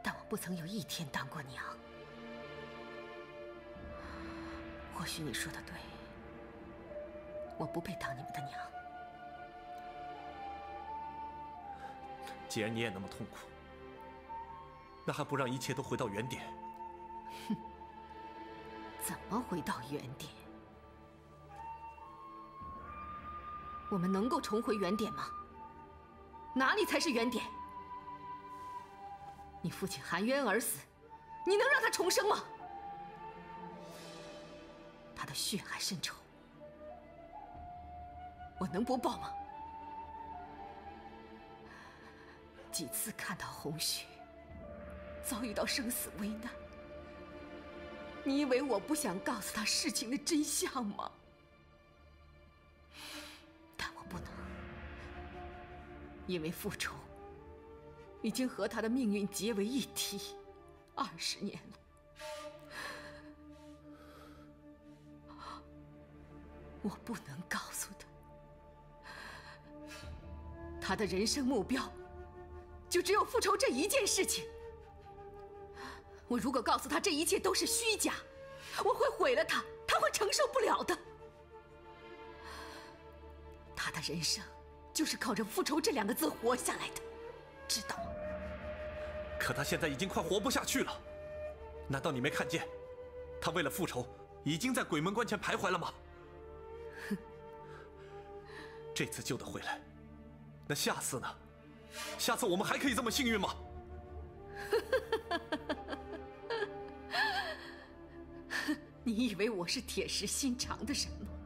但我不曾有一天当过娘。或许你说的对，我不配当你们的娘。 既然你也那么痛苦，那还不让一切都回到原点？ 哼，怎么回到原点？我们能够重回原点吗？哪里才是原点？你父亲含冤而死，你能让他重生吗？他的血海深仇，我能不报吗？几次看到红雪遭遇到生死危难，你以为我不想告诉他事情的真相吗？但我不能，因为复仇已经和他的命运结为一体20年了。我不能告诉他，他的人生目标就只有复仇这一件事情。我如果告诉他这一切都是虚假，我会毁了他，他会承受不了的。他的人生就是靠着复仇这2个字活下来的，知道吗？ 可他现在已经快活不下去了，难道你没看见，他为了复仇已经在鬼门关前徘徊了吗？ 哼， 这次救得回来，那下次呢？下次我们还可以这么幸运吗？ 你以为我是铁石心肠的人吗？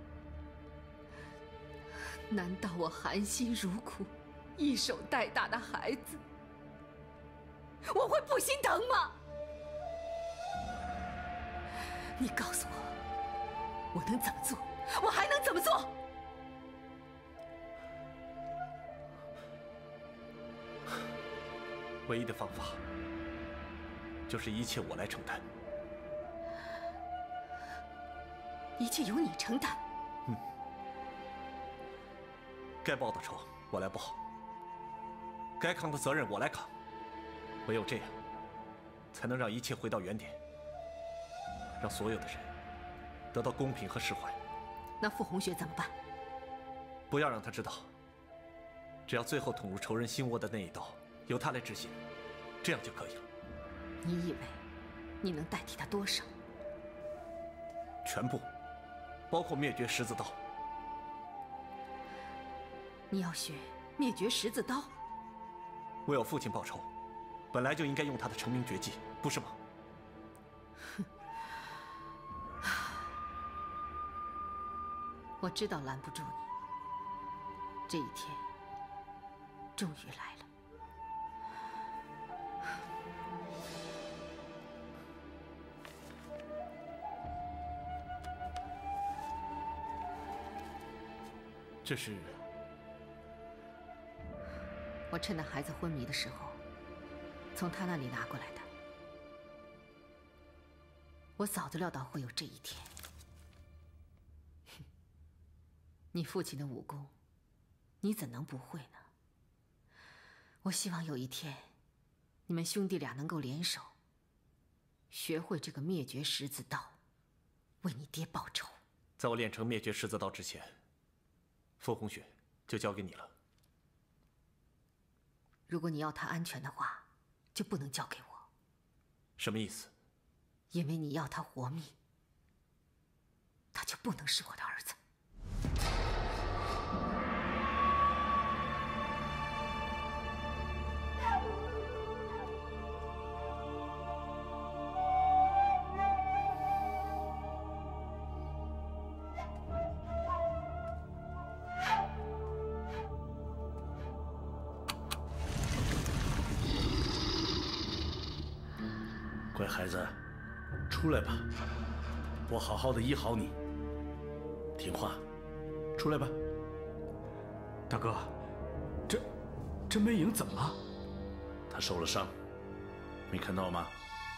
难道我含辛茹苦一手带大的孩子，我会不心疼吗？你告诉我，我能怎么做？我还能怎么做？ 唯一的方法就是一切我来承担。 一切由你承担。 该报的仇我来报，该扛的责任我来扛。唯有这样，才能让一切回到原点，让所有的人得到公平和释怀。 那傅红雪怎么办？ 不要让他知道，只要最后捅入仇人心窝的那一刀由他来执行，这样就可以了。 你以为你能代替他多少？ 全部，包括灭绝十字刀。 你要学灭绝十字刀？ 为我父亲报仇，本来就应该用他的成名绝技，不是吗？ 哼，我知道拦不住你。这一天终于来了。 这是我趁那孩子昏迷的时候，从他那里拿过来的。我早就料到会有这一天。哼，你父亲的武功，你怎能不会呢？我希望有一天，你们兄弟俩能够联手，学会这个灭绝十字刀，为你爹报仇。 在我练成灭绝十字刀之前，傅红雪就交给你了。 如果你要他安全的话，就不能交给我。 什么意思？ 因为你要他活命，他就不能是我的儿子。 乖孩子，出来吧，我好好的医好你。听话，出来吧。 大哥，这魅影怎么了？ 他受了伤，没看到吗？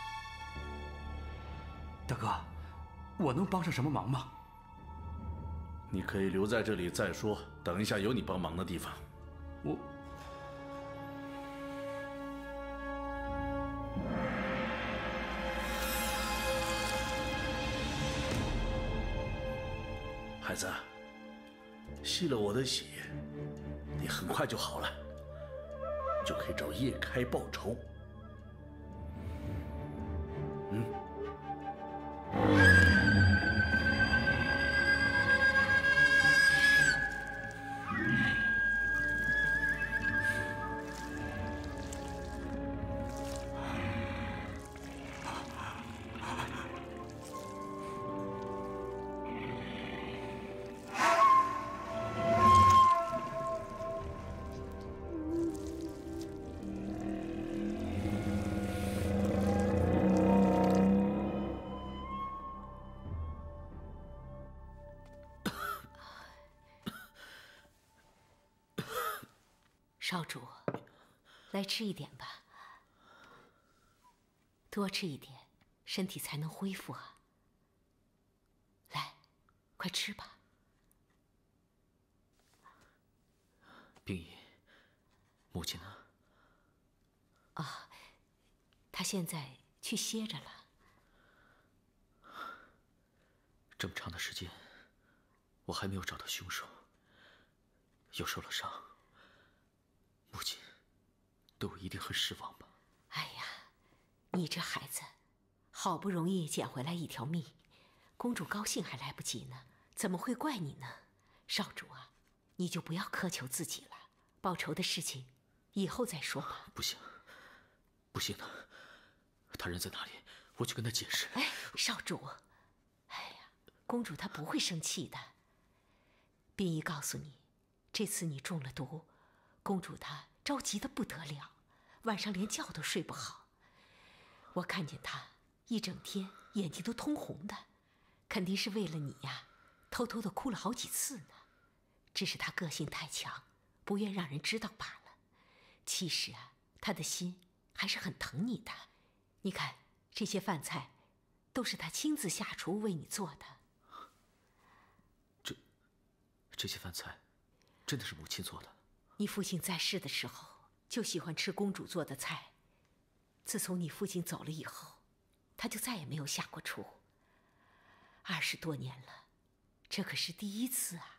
大哥，我能帮上什么忙吗？ 你可以留在这里再说，等一下有你帮忙的地方。 孩子，吸了我的血，你很快就好了，就可以找叶开报仇。 少主，来吃一点吧，多吃一点，身体才能恢复啊。来，快吃吧。 冰姨，母亲呢？ 啊，她现在去歇着了。 这么长的时间，我还没有找到凶手，又受了伤。母亲对我一定很失望吧？ 哎呀，你这孩子，好不容易捡回来一条命，公主高兴还来不及呢，怎么会怪你呢？少主啊，你就不要苛求自己了，报仇的事情以后再说吧。 不行，不行的，他人在哪里？我去跟他解释。 哎，少主，哎呀，公主她不会生气的。冰姨告诉你，这次你中了毒。公主她着急得不得了，晚上连觉都睡不好。我看见她一整天眼睛都通红的，肯定是为了你呀，偷偷的哭了好几次呢。只是她个性太强，不愿让人知道罢了。其实啊，她的心还是很疼你的。你看这些饭菜，都是她亲自下厨为你做的。 这些饭菜，真的是母亲做的？ 你父亲在世的时候就喜欢吃公主做的菜，自从你父亲走了以后，他就再也没有下过厨。20多年了，这可是第一次啊！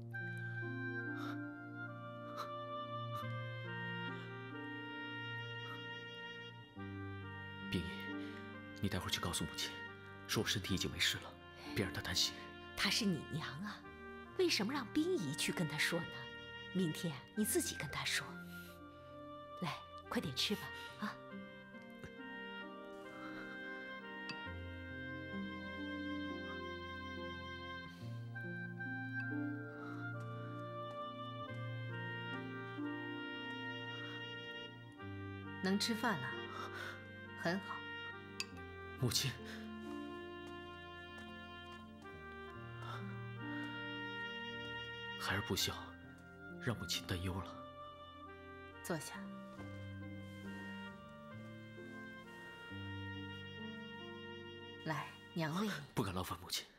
冰姨，你待会儿去告诉母亲，说我身体已经没事了，别让她担心。 她是你娘啊，为什么让冰姨去跟她说呢？明天你自己跟她说。来，快点吃吧，啊！能吃饭了，很好。 母亲，孩儿不孝，让母亲担忧了。 坐下。来，娘喂你。 不敢劳烦母亲。